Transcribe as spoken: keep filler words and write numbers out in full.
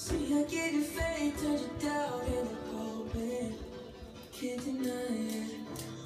See, I gave you faith, turned you down in the pulpit. Can't deny it.